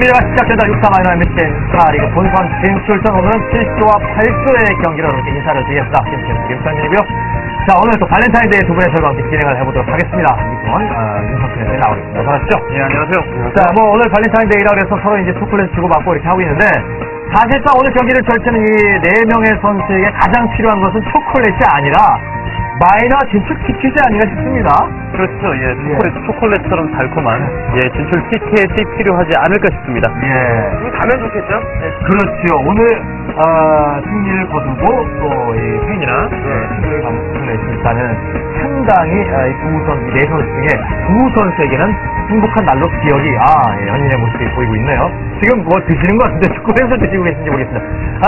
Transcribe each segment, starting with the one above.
경기가 시작된다. 6사 마이너 MBC 스타리그 본선 진출전. 오늘은 7조와 8조의 경기로 이렇게 인사를 드리겠습니다. 김선진이고요. 자, 오늘 또 발렌타인데이 두 분의 저와 함께 진행을 해보도록 하겠습니다. 이동원, 윤석현이 나오겠습니다. 반갑죠? 예, 안녕하세요. 자, 오늘 발렌타인데이라 그래서 서로 이제 초콜릿 주고받고 이렇게 하고 있는데, 사실상 오늘 경기를 펼치는 이 4명의 선수에게 가장 필요한 것은 초콜릿이 아니라 마이너 진출 티켓이 아닌가 싶습니다. 그렇죠. 초콜릿처럼 달콤한 진출 티켓이 필요하지 않을까 싶습니다. 가면 좋겠죠? 그렇죠. 오늘 승리를 거두고 또 이 팬이나 승리를 거두는 상당히 네 선수 중에 두 선수에게는 행복한 날로 기억이 연인의 모습이 보이고 있네요. 지금 뭐 드시는 것 같은데 초콜릿을 드시고 계신지 모르겠습니다.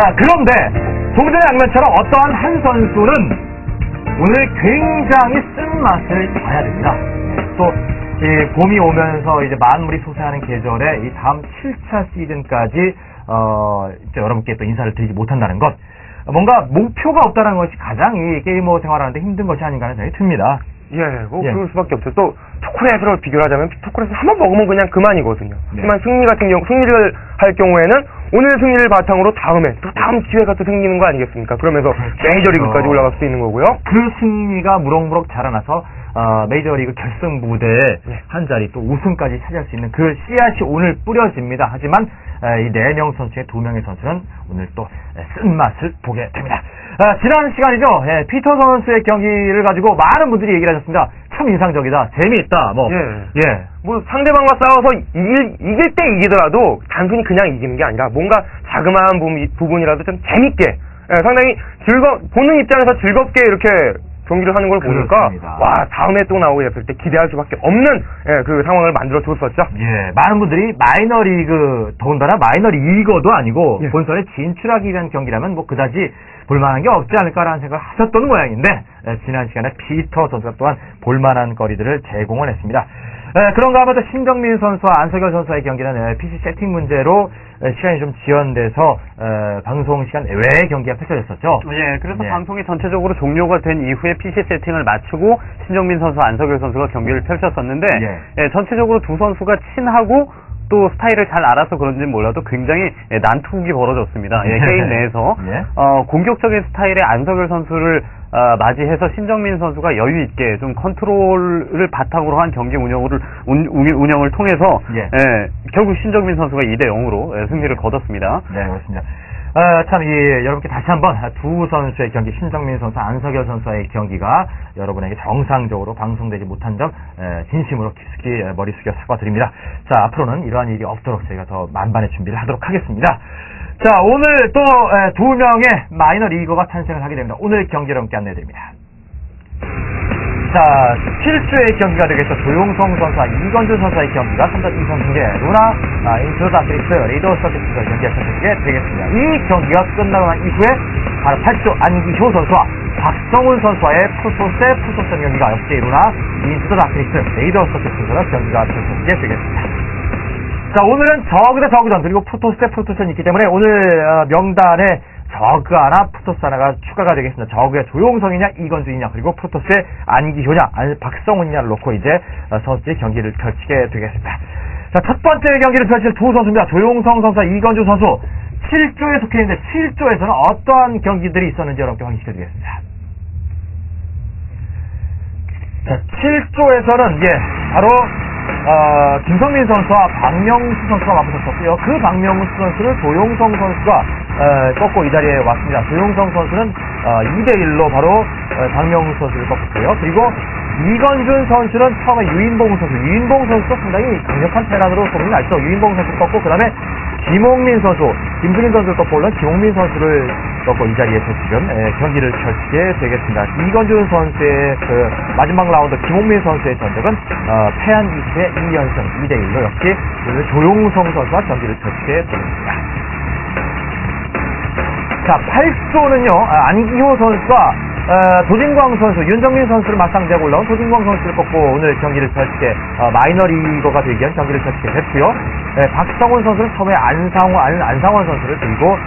그런데 동전의 양면처럼 어떠한 한 선수는 오늘 굉장히 쓴맛을 봐야 됩니다. 또 봄이 오면서 이제 만물이 솟아나는 계절에 이 다음 7차 시즌까지 여러분께 또 인사를 드리지 못한다는 것, 뭔가 목표가 없다는 것이 가장 이 게이머 생활하는데 힘든 것이 아닌가 하는 생각이 듭니다. 그럴 수밖에 없죠. 또 초콜릿으로 비교를 하자면 초콜릿을 한번 먹으면 그냥 그만이거든요. 하지만 승리를 할 경우에는 오늘 승리를 바탕으로 다음 기회가 또 생기는 거 아니겠습니까? 그러면서 메이저리그까지 올라갈 수 있는 거고요. 그 승리가 무럭무럭 자라나서 메이저리그 결승 무대에 한 자리 또 우승까지 차지할 수 있는 그 씨앗이 오늘 뿌려집니다. 하지만 이 4명 선수 중에 2명의 선수는 오늘 또 쓴맛을 보게 됩니다. 지난 시간이죠. 피터 선수의 경기를 가지고 많은 분들이 얘기를 하셨습니다. 참 인상적이다, 재미있다, 상대방과 싸워서 이길 때 이기더라도 단순히 그냥 이기는 게 아니라 뭔가 자그마한 부분이라도 좀 재밌게, 상당히 보는 입장에서 즐겁게 이렇게 경기를 하는 걸 보니까 다음에 또 나오게 됐을 때 기대할 수밖에 없는 그 상황을 만들어 줬었죠. 많은 분들이 마이너리그, 더군다나 마이너리거도 아니고 본선에 진출하기 위한 경기라면 그다지 볼만한 게 없지 않을까라는 생각을 하셨던 모양인데, 지난 시간에 피터 선수가 또한 볼만한 거리들을 제공을 했습니다. 그런가 하면 또 신정민 선수와 안석열 선수의 경기는 PC 세팅 문제로 시간이 좀 지연돼서 방송 시간 외의 경기가 펼쳐졌었죠. 그래서 방송이 전체적으로 종료가 된 이후에 PC 세팅을 마치고 신정민 선수와 안석열 선수가 경기를 펼쳤었는데, 전체적으로 두 선수가 친하고 또 스타일을 잘 알아서 그런지는 몰라도 굉장히 난투극이 벌어졌습니다. 게임 내에서 공격적인 스타일의 안석열 선수를 맞이해서 신정민 선수가 여유 있게 좀 컨트롤을 바탕으로 한 경기 운영을 통해서 결국 신정민 선수가 2대0으로 승리를 거뒀습니다. 네, 그렇습니다. 여러분께 다시 한번 두 선수의 경기, 신정민 선수, 안석열 선수의 경기가 여러분에게 정상적으로 방송되지 못한 점 진심으로 깊이 머리 숙여 사과드립니다. 자, 앞으로는 이러한 일이 없도록 저희가 더 만반의 준비를 하도록 하겠습니다. 자, 오늘 또 2명의 마이너 리거가 탄생을 하게 됩니다. 오늘 경기를 함께 안내해드립니다. 자, 7주의 경기가 되겠죠. 조용성 선수와 이건주 선수의 경기가 3전 2선 승계, 루나, 인투 다크리스, 리더 서킷에서 경기가 펼쳐지게 되겠습니다. 이 경기가 끝나고 난 이후에 바로 8조 안기효 선수와 박성훈 선수와의 푸토스 경기가 역시 루나, 인투 다크리스, 리더 서킷에서 경기가 펼쳐지게 되겠습니다. 자, 오늘은 저그 대 저그전, 그리고 푸토스 대 푸토스전이 있기 때문에 오늘 명단에 저그 하나, 푸토스 하나가 추가가 되겠습니다. 저그의 조용성이냐, 이건주이냐, 그리고 푸토스의 안기효냐, 박성훈이냐를 놓고 이제 선수들이 경기를 펼치게 되겠습니다. 자, 첫 번째 경기를 펼칠 두 선수입니다. 조용성 선수와 이건주 선수. 7조에 속해 있는데 7조에서는 어떠한 경기들이 있었는지 여러분께 확인시켜드리겠습니다. 자, 7조에서는 바로 김성민 선수와 박명수 선수가 맞붙었었고요. 그 박명수 선수를 조용성 선수가 꺾고 이 자리에 왔습니다. 조용성 선수는 2대1로 바로 박명수 선수를 꺾었고요. 그리고 이건준 선수는 처음에 유인봉 선수도 상당히 강력한 테란으로 소문이 났죠. 유인봉 선수를 꺾고 그 다음에 김홍민 선수, 김수민 선수를 꺾고 올라온 김홍민 선수를 꺾고 이 자리에서 지금 경기를 펼치게 되겠습니다. 이건준 선수의 그 마지막 라운드 김홍민 선수의 전적은 패한 이후에 2연승 2대1로 역시 오늘 조용성 선수와 경기를 펼치게 되겠습니다. 자, 8조는요, 안기효 선수가 도진광 선수, 윤정민 선수를 맞상대하고 올라온 도진광 선수를 꺾고 오늘 경기를 펼치게, 마이너리거가 되기 위한 경기를 펼치게 됐고요. 박성훈 선수는 처음에 안상원 선수를 들고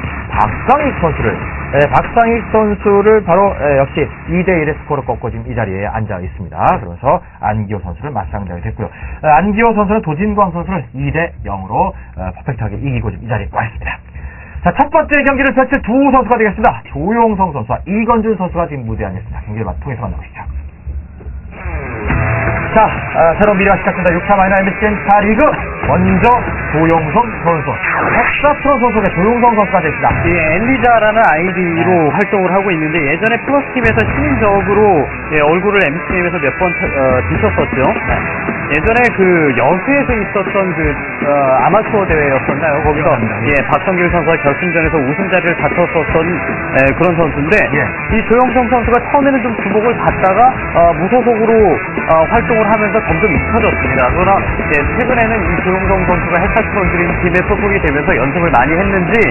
박상익 선수를 바로, 역시 2대1의 스코어로 꺾고 지금 이 자리에 앉아 있습니다. 그러면서 안기호 선수를 맞상대하게 됐고요. 안기호 선수는 도진광 선수를 2대0으로, 퍼펙트하게 이기고 지금 이 자리에 와 있습니다. 자, 첫 번째 경기를 펼칠 두 선수가 되겠습니다. 조용성 선수와 이건준 선수가 지금 무대에 앉았습니다. 경기를 통해서 만나보시죠. 자, 새로운 미래가 시작된다. 6차 마이너 MBCN 스타리그. 먼저 조용성 선수. 헥사트론 소속의 조용성 선수가 됐습니다. 엔리자라는 아이디로 활동을 하고 있는데 예전에 플러스팀에서 신인적으로 얼굴을 MC게임에서 몇 번 비쳤었죠. 예전에 그 여수에서 있었던 아마추어 대회였었나요? 거기서 박성길 선수가 결승전에서 우승 자리를 다퉜었던 그런 선수인데 이 조용성 선수가 처음에는 좀 주목을 받다가 무소속으로 활동을 하면서 점점 익혀졌습니다. 그러나 최근에는 이 조용성 선수가 헥사트론 드림팀에 소속이 되면서 연습을 많이 했는지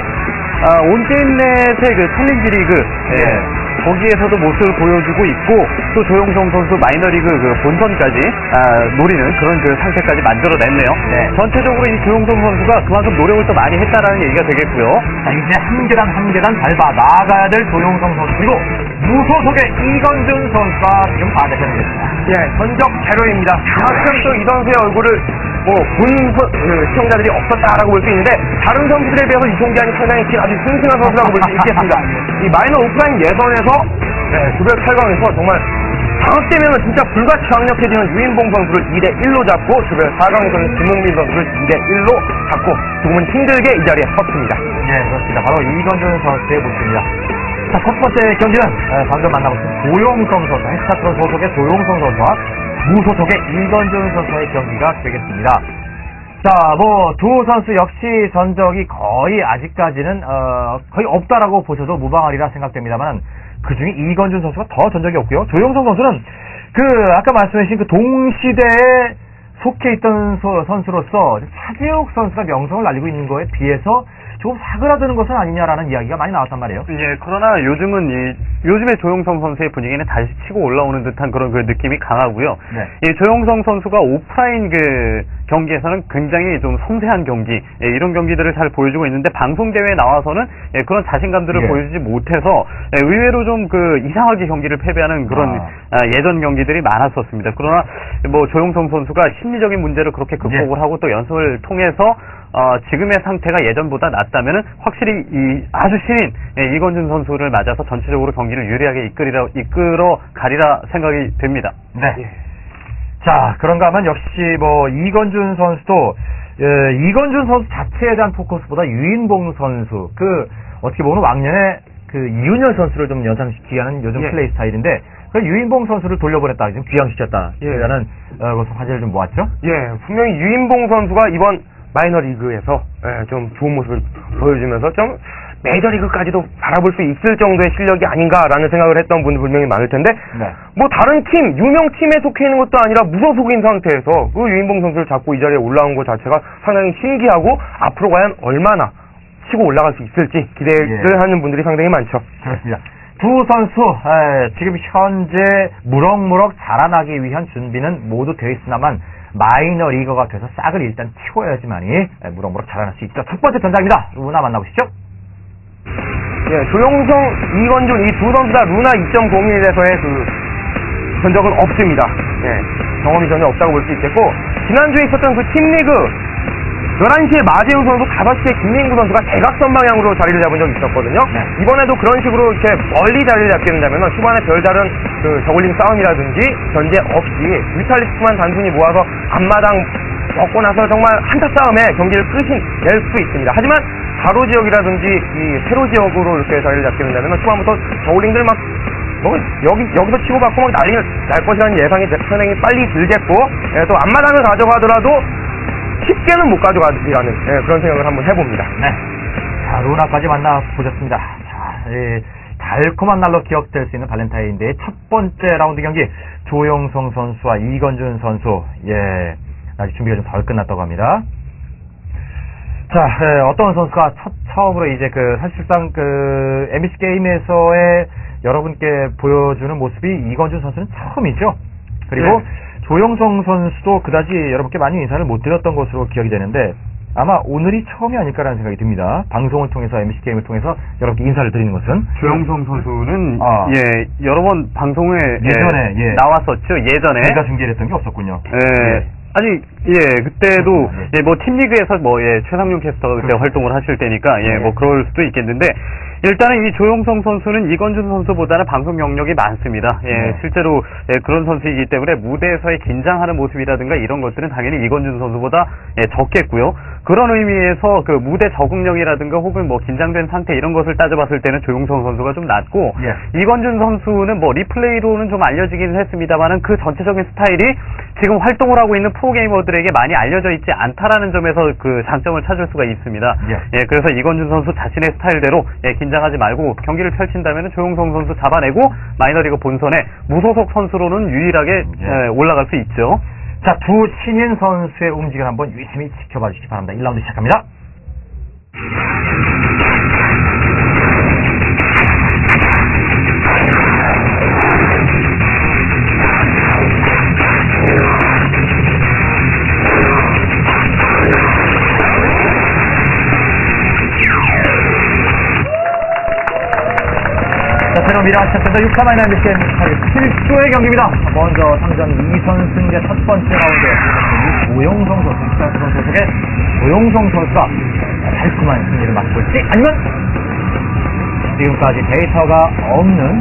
온게임넷의 그 챌린지 리그 거기에서도 모습을 보여주고 있고 또 조용성 선수 마이너리그 그 본선까지 노리는 그런 그 상태까지 만들어냈네요. 전체적으로 이 조용성 선수가 그만큼 노력을 또 많이 했다라는 얘기가 되겠고요. 자, 이제 한 계단 밟아 나가야 될 조용성 선수 그리고 무소속의 이건준 선수가 지금 반대편에 있습니다. 전적 제로입니다. 그만큼 또 이 선수의 얼굴을 시청자들이 없었다라고 볼 수 있는데 다른 선수들에 비해서 유통기한이 상당히 긴 아주 싱싱한 선수라고 볼 수 있겠습니다. 이 마이너 오프라인 예선에서 조별 8강에서 정말 장악되면 진짜 불같이 강력해지는 유인봉 선수를 2대1로 잡고 조별 4강에서는 김홍민 선수를 2대1로 잡고 조금은 힘들게 이 자리에 섰습니다. 그렇습니다. 바로 이건준 선수의 모습입니다. 자, 첫 번째 경기는 방금 만나보신 조용성 선수, 헥사트론 소속의 조용성 선수와 무소속의 이건준 선수의 경기가 되겠습니다. 자, 두 선수 역시 전적이 거의 아직까지는 거의 없다라고 보셔도 무방하리라 생각됩니다만 그 중에 이건준 선수가 더 전적이 없고요. 조용성 선수는 아까 말씀하신 그 동시대에 속해 있던 선수로서 차지욱 선수가 명성을 날리고 있는 거에 비해서 조금 사그라드는 것은 아니냐라는 이야기가 많이 나왔단 말이에요. 그러나 요즘의 조용성 선수의 분위기는 다시 치고 올라오는 듯한 그런 그 느낌이 강하고요. 조용성 선수가 오프라인 경기에서는 굉장히 좀 섬세한 경기, 이런 경기들을 잘 보여주고 있는데 방송 대회에 나와서는 그런 자신감들을 보여주지 못해서 의외로 좀 이상하게 경기를 패배하는 그런 예전 경기들이 많았었습니다. 그러나 조용성 선수가 심리적인 문제를 그렇게 극복을 하고 또 연습을 통해서 지금의 상태가 예전보다 낫다면은 확실히 아주 신인 이건준 선수를 맞아서 전체적으로 경기를 유리하게 이끌어 가리라 생각이 됩니다. 자, 그런가 하면 역시 이건준 선수도 이건준 선수 자체에 대한 포커스보다 유인봉 선수 어떻게 보면 왕년에 이윤열 선수를 좀 연상시키게 하는 요즘 플레이 스타일인데 유인봉 선수를 돌려보냈다, 지금 귀향시켰다라는 것을 화제를 좀 모았죠. 분명히 유인봉 선수가 이번 마이너리그에서 좀 좋은 모습을 보여주면서 좀 메이저리그까지도 바라볼 수 있을 정도의 실력이 아닌가라는 생각을 했던 분들 분명히 많을 텐데 다른 팀, 유명 팀에 속해 있는 것도 아니라 무소속인 상태에서 그 유인봉 선수를 잡고 이 자리에 올라온 것 자체가 상당히 신기하고 앞으로 과연 얼마나 치고 올라갈 수 있을지 기대를 하는 분들이 상당히 많죠. 그렇습니다. 두 선수 지금 현재 무럭무럭 자라나기 위한 준비는 모두 되어 있으나만 마이너 리거가 돼서 싹을 일단 틔워야지만이 무럭무럭 자라날 수 있죠. 첫 번째 전장입니다. 루나 만나보시죠. 조용성, 이건준 이 두 선수 다 루나 2.01에서의 전적은 없습니다. 경험이 전혀 없다고 볼 수 있겠고 지난주에 있었던 팀리그 11시에 마재우 선수, 5시에 김민구 선수가 대각선 방향으로 자리를 잡은 적이 있었거든요. 이번에도 그런 식으로 이렇게 멀리 자리를 잡게 된다면 후반에 별다른 저글링 싸움이라든지 견제 없이 뮤탈리스트만 단순히 모아서 앞마당 먹고 나서 정말 한타 싸움에 경기를 낼 수 있습니다. 하지만 가로 지역이라든지 이 세로 지역으로 이렇게 자리를 잡게 된다면 후반부터 저글링들 여기서 치고받고 난리를 날 것이라는 예상이 상당히 빨리 들겠고 또 앞마당을 가져가더라도 쉽게는 못 가져가리라는 그런 생각을 한번 해봅니다. 자, 루나까지 만나보셨습니다. 자, 달콤한 날로 기억될 수 있는 발렌타인데이의 첫 번째 라운드 경기 조용성 선수와 이건준 선수 아직 준비가 좀 덜 끝났다고 합니다. 자, 어떤 선수가 처음으로 이제 사실상 MBC 게임에서의 여러분께 보여주는 모습이 이건준 선수는 처음이죠. 그리고 네. 조영성 선수도 그다지 여러분께 많이 인사를 못 드렸던 것으로 기억이 되는데 아마 오늘이 처음이 아닐까라는 생각이 듭니다. 방송을 통해서 MC 게임을 통해서 여러분께 인사를 드리는 것은 조영성 선수는 아. 여러 번 방송에 예전에, 예. 나왔었죠. 예전에. 제가 중계를 했던 게 없었군요. 아니, 그때도, 네. 뭐, 팀리그에서 최상용 캐스터가 그때 그렇죠. 활동을 하실 때니까, 네. 뭐, 그럴 수도 있겠는데, 일단은 이 조용성 선수는 이건준 선수보다는 방송 경력이 많습니다. 네. 실제로, 그런 선수이기 때문에 무대에서의 긴장하는 모습이라든가 이런 것들은 당연히 이건준 선수보다, 적겠고요. 그런 의미에서 그 무대 적응력이라든가 혹은 뭐 긴장된 상태 이런 것을 따져봤을 때는 조용성 선수가 좀 낫고, 예. 이건준 선수는 뭐 리플레이로는 좀 알려지긴 했습니다만은 그 전체적인 스타일이 지금 활동을 하고 있는 프로게이머들에게 많이 알려져 있지 않다라는 점에서 그 장점을 찾을 수가 있습니다. 예. 그래서 이건준 선수 자신의 스타일대로 긴장하지 말고 경기를 펼친다면 조용성 선수 잡아내고 마이너리그 본선에 무소속 선수로는 유일하게 올라갈 수 있죠. 자, 두 신인 선수의 움직임을 한번 유심히 지켜봐 주시기 바랍니다. 1라운드 시작합니다. 자, 새로운 미라 시작된다. 6카 마이너 MBC 7조의 경기입니다. 먼저 상전 2선승제 첫 번째 라운드 조용성 선수, 스타트 선수 속에 조용성 선수가 달콤한 승리를 맛볼지 아니면 지금까지 데이터가 없는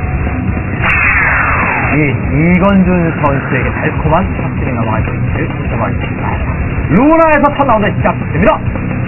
이건준 선수에게 달콤한 확실히 넘어갈 수 있을지 지켜봐주겠습니다. 루나에서 첫 라운드 시작됩니다.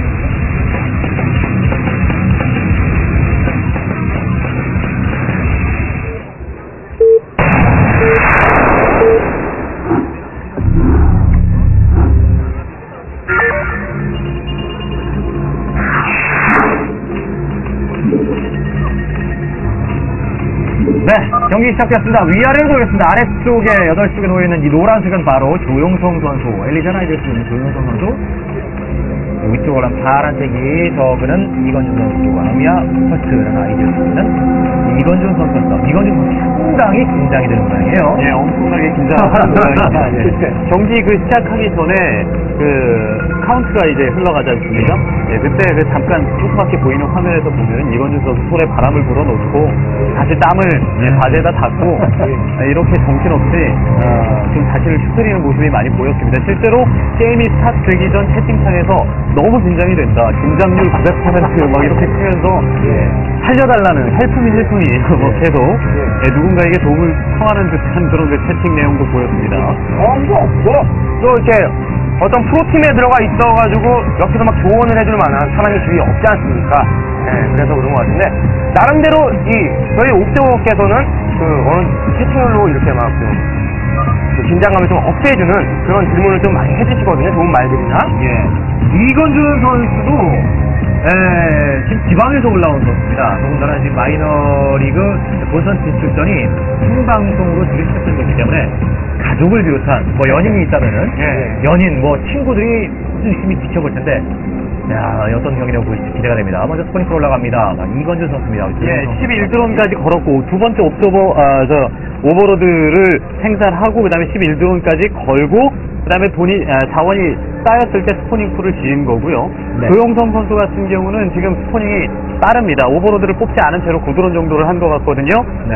네, 경기 시작되었습니다. 위아래로 보겠습니다. 아래쪽에 8쪽에 놓여있는 이 노란색은 바로 조용성 선수, 엘리전 아이디어스 있는 조용성 선수. 위쪽으로 한 파란색이 저그는 이건준 선수, 아미아 퍼스트라는 아이디어스 있는 이건준 선수입니다. 이건준 선수 상당히 긴장이 되는 모양이에요. 엄청나게 긴장하는 모양입니다. 경기 시작하기 전에 카운트가 이제 흘러가지 않습니까? 그때 잠깐 조그맣게 보이는 화면에서 보면 이건준 선수 손에 바람을 불어넣고 다시 땀을 바지에다 닦고 이렇게 정신없이 지금 자신을 휘두르는 모습이 많이 보였습니다. 실제로 게임이 스타트되기 전 채팅창에서 너무 긴장이 된다. 긴장률 900% 막 이렇게 치면서 살려달라는 헬프미 계속 누군가에게 도움을 청하는 듯한 그런 채팅 내용도 보였습니다. 또 이렇게 어떤 프로팀에 들어가 있어가지고 옆에서 막 조언을 해줄 만한 사람이 주위에 없지 않습니까? 그래서 그런 것 같은데 나름대로 저희 옥저버께서는 어느 채팅으로 이렇게 막 긴장감을 좀 없애주는 그런 질문을 좀 많이 해주시거든요. 좋은 말들이나. 이건준 선수도 지금 지방에서 올라온 선수입니다. 더군다나 지금 마이너리그 본선 진출전이 생방송으로 지금 시작된 거기 때문에 가족을 비롯한 뭐 연인이 있다면은 연인 뭐 친구들이 열심히 지켜볼 텐데 어떤 경기라고 보실지 기대가 됩니다. 먼저 스포닝크로 올라갑니다. 이건준 선수입니다. 11드론까지 걸었고 두 번째 오버로드를 생산하고 그 다음에 11드론까지 걸고 그 다음에 자원이 쌓였을 때 스포닝풀을 지은 거고요. 조용성 선수 같은 경우는 지금 스포닝이 빠릅니다. 오버로드를 뽑지 않은 채로 9드론 정도를 한 것 같거든요.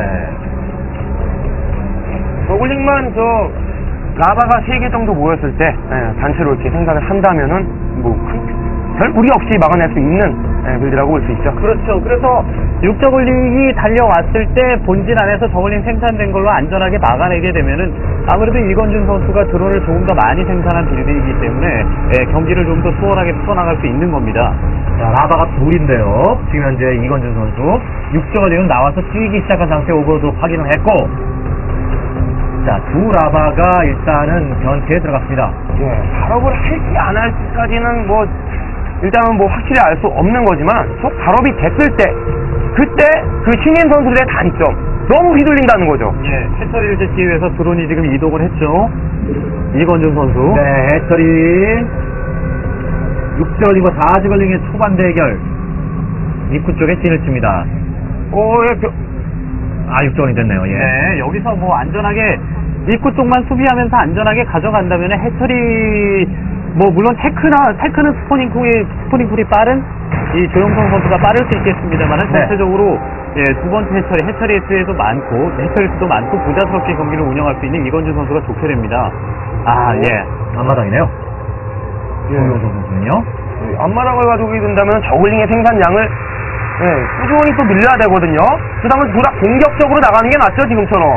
저글링만 라바가 3개 정도 모였을 때 단체로 이렇게 생산을 한다면은 별 무리 없이 막아낼 수 있는 빌드라고 볼 수 있죠. 그렇죠. 그래서 6저글링이 달려왔을 때 본진 안에서 저글링 생산된 걸로 안전하게 막아내게 되면은 아무래도 이건준 선수가 드론을 조금 더 많이 생산한 빌드이기 때문에 경기를 좀 더 수월하게 풀어나갈 수 있는 겁니다. 자, 라바가 둘인데요. 지금 현재 이건준 선수 6저글링은 나와서 뛰기 시작한 상태 오버도 확인을 했고 자, 두 라바가 일단은 전체에 들어갔습니다. 발업을 할지 안 할지까지는 일단은 확실히 알 수 없는 거지만 발업이 됐을 때 그때 그 신인 선수들의 단점 너무 휘둘린다는 거죠. 해처리를 짓기 위해서 드론이 지금 이동을 했죠. 이건준 선수. 해처리 6저글링과 4저글링의 초반 대결 입구 쪽에 찐을 칩니다. 6조원이 됐네요. 예. 네, 여기서 뭐 안전하게 입구 쪽만 수비하면서 안전하게 가져간다면 해처리 뭐 물론 테크는 스포닝풀이 빠른 이 조영성 선수가 빠를 수 있겠습니다만 전체적으로 예, 두 번째 해처리 수도 많고 부자스럽게 경기를 운영할 수 있는 이건준 선수가 좋게 됩니다. 앞마당이네요. 조영성 선수는요. 앞마당을 가지고 된다면 저글링의 생산량을 꾸준히 또 늘려야 되거든요. 그 다음에 보다 공격적으로 나가는 게 낫죠, 지금처럼.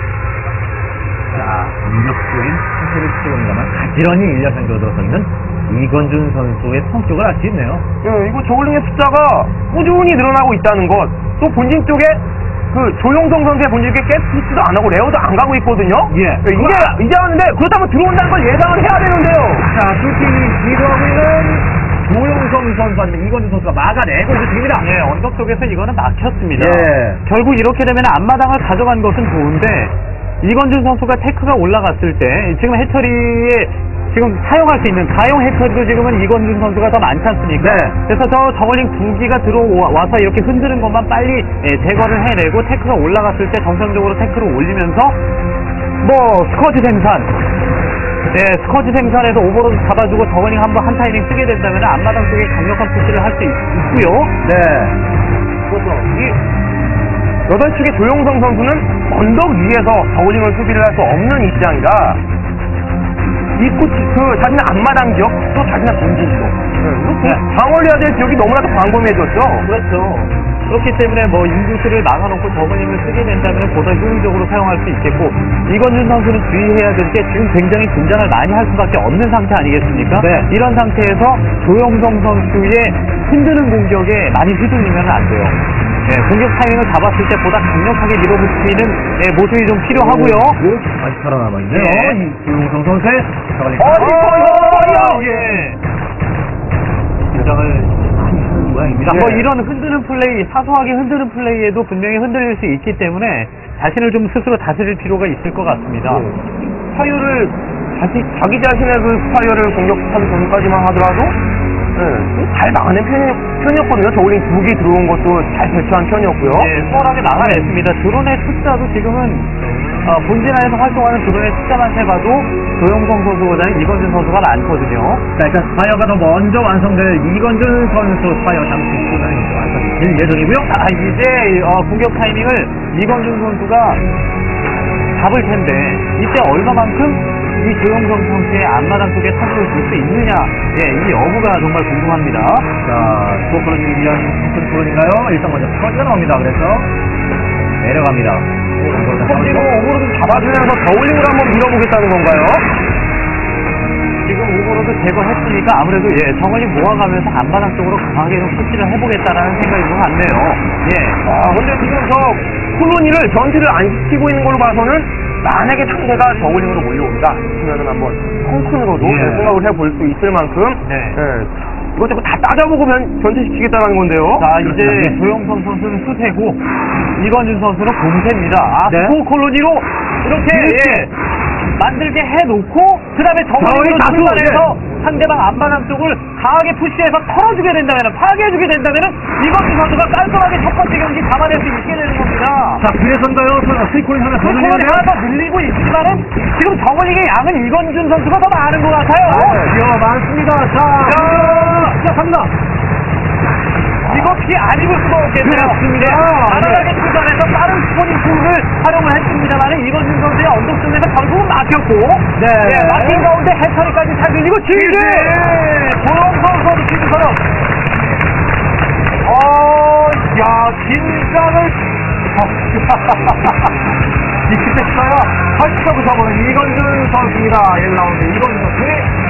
자, 공격적인 컨셉을 치고입니다만 가지런히 인력상으로 들어서 있는 이건준 선수의 성격을 알 수 있네요. 이거 저글링의 숫자가 꾸준히 늘어나고 있다는 것. 또 본진 쪽에 그 조용성 선수의 본진 쪽에 가스피스도 안 하고 레어도 안 가고 있거든요. 예. 이제 하는데 그렇다면 들어온다는 걸 예상을 해야 되는데요. 자, 슈팅이 기도하고 있는 조영성 선수 아니면 이건준 선수가 막아내고 있습니다. 예, 언덕 쪽에서 이거는 막혔습니다. 예. 결국 이렇게 되면 앞마당을 가져간 것은 좋은데 이건준 선수가 테크가 올라갔을 때 지금 해처리에 지금 사용할 수 있는 가용 해처리도 지금은 이건준 선수가 더 많지 않습니까? 네. 그래서 저글링 2기가 들어와서 이렇게 흔드는 것만 빨리 제거를 해내고 테크가 올라갔을 때 정상적으로 테크를 올리면서 뭐 스쿼지 생산 스쿼지 생산에서 오버로드 잡아주고 저글링 한 타이밍 쓰게 된다면 앞마당 쪽에 강력한 푸시를 할 수 있고요. 네. 그렇죠. 8축의 조용성 선수는 언덕 위에서 저글링을 수비를 할 수 없는 입장이라 입구 자신의 앞마당 지역 또 자신의 본진 지역 방어를 해야 될 지역이 너무나도 광범위해졌죠. 그렇죠. 그렇기 때문에 뭐 인구수를 막아놓고 저글링을 쓰게 된다면 보다 효율적으로 사용할 수 있겠고 이건준 선수는 주의해야 될 게 지금 굉장히 긴장을 많이 할 수밖에 없는 상태 아니겠습니까? 네. 이런 상태에서 조영성 선수의 흔드는 공격에 많이 휘둘리면 안 돼요. 공격 타이밍을 잡았을 때 보다 강력하게 밀어붙이는 모습이 좀 필요하고요. 아직 살아남아 있네요. 예. 조영성 선수의 저글링. 긴장을 모양입니다. 뭐 이런 흔드는 플레이, 사소하게 흔드는 플레이에도 분명히 흔들릴 수 있기 때문에 자신을 좀 스스로 다스릴 필요가 있을 것 같습니다. 스파이어를 자기 자신의 그 스파이어를 공격하기 전까지만 하더라도 잘 막아낸 편이었거든요. 저글링 2기 들어온 것도 잘 대처한 편이었고요. 수월하게 막아냈습니다. 드론의 숫자도 지금은 본진 안에서 활동하는 드론의 숫자만 세봐도 조영성 선수보다는 이건준 선수가 많거든요. 자, 일단 스파이어가 더 먼저 완성될 이건준 선수 스파이어 잠시 후면 완성될 예정이고요. 이제 공격 타이밍을 이건준 선수가 잡을 텐데 이때 얼마만큼 이 조영성 선수의 앞마당 쪽에 타격을 줄 수 있느냐, 이 여부가 정말 궁금합니다. 자, 스포크론을 위한 스포크론인가요? 일단 먼저 터지가 나옵니다. 그래서 내려갑니다. 그리고 오버로드 잡아주면서 저울링을 한번 밀어보겠다는 건가요? 지금 오버로드 제거했으니까 아무래도 저글링 모아가면서 앞마당 쪽으로 강하게 좀 푸시를 해보겠다라는 생각인 것 같네요. 근데 지금 저 콜로니를 전투를 안 시키고 있는 걸로 봐서는 만약에 상대가 저글링으로 몰려온다 싶으면 한번 펑크로도 생각을 해볼 수 있을 만큼 이것저것 다 따져보고 전체시키겠다는 건데요. 자, 이제 조영성 선수는 수세고 이건준 선수는 공세입니다. 스포 콜로니로 이렇게 만들게 해놓고 그 다음에 저글링으로 출발해서 상대방 앞마당 쪽을 강하게 푸시해서 털어주게 된다면, 파괴해주게 된다면 이건준 선수가 깔끔하게 첫 번째 경기 잡아낼 수 있게 되는 겁니다. 자, 그래서인가요? 스리콜이 하나 더 늘리네요. 하나 더 늘리고 있지만은 지금 저글링의 양은 이건준 선수가 더 많은 것 같아요. 많습니다. 자, 시작합니다. 이거 피 안 입을 수가 없겠네요. 가난하게 출발해서 빠른 스포닝 풀을 활용을 했습니다만 이건준 선수의 언덕 쪽에서 결국은 막혔고 막힌 가운데 해처리까지 잘 들리고 지지! 조영성 선수 지지처럼 긴장을 익숙했어요. 펼쳐부터 보는 이건준 선수입니다. 1라운드 이건준 선수.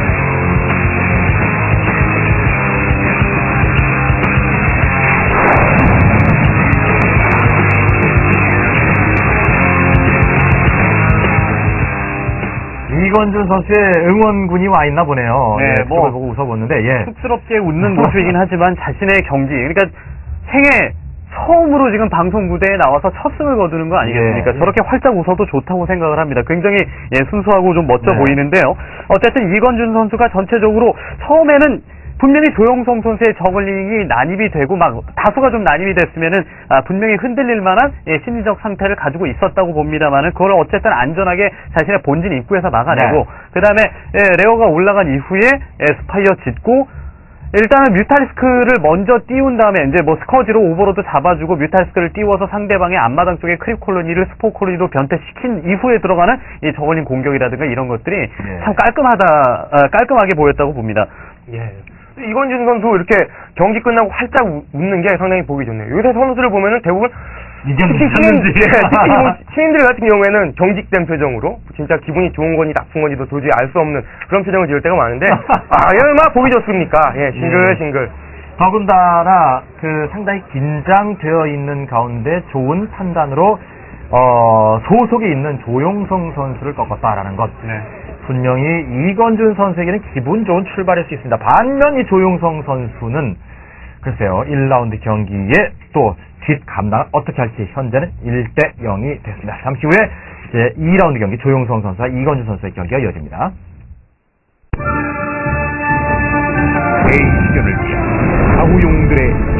이건준 선수의 응원군이 와 있나 보네요. 뭐 보고 웃어보는데 쑥스럽게 웃는 모습이긴 하지만 자신의 경기, 그러니까 생애 처음으로 지금 방송 무대에 나와서 첫 승을 거두는 거 아니겠습니까? 저렇게 활짝 웃어도 좋다고 생각을 합니다. 굉장히 순수하고 좀 멋져 보이는데요. 어쨌든 이건준 선수가 전체적으로 처음에는 분명히 조용성 선수의 저글링이 난입이 되고 막 다수가 좀 난입이 됐으면은 분명히 흔들릴 만한 심리적 상태를 가지고 있었다고 봅니다만은 그걸 어쨌든 안전하게 자신의 본진 입구에서 막아내고 네. 그 다음에 레어가 올라간 이후에 스파이어 짓고 일단은 뮤탈리스크를 먼저 띄운 다음에 이제 뭐 스커지로 오버로드 잡아주고 뮤탈리스크를 띄워서 상대방의 앞마당 쪽에 크립 콜로니를 스포 콜로니로 변태시킨 이후에 들어가는 이 저글링 공격이라든가 이런 것들이 참 깔끔하게 보였다고 봅니다. 예. 이건준 선수 이렇게 경기 끝나고 활짝 웃는 게 상당히 보기 좋네요. 요새 선수들을 보면은 대부분 특히 시민들 같은 경우에는 경직된 표정으로 진짜 기분이 좋은 건지 나쁜 건지도 도저히 알 수 없는 그런 표정을 지을 때가 많은데 얼마나 보기 좋습니까? 예, 싱글싱글. 더군다나 그 상당히 긴장되어 있는 가운데 좋은 판단으로 소속에 있는 조용성 선수를 꺾었다라는 것. 네. 분명히 이건준 선수에게는 기분 좋은 출발일 수 있습니다. 반면 이 조용성 선수는 글쎄요 1라운드 경기에 또 뒷 감당을 어떻게 할지 현재는 1대0이 됐습니다. 잠시 후에 이제 2라운드 경기 조용성 선수와 이건준 선수의 경기가 이어집니다. A시전을 위한 사후용들의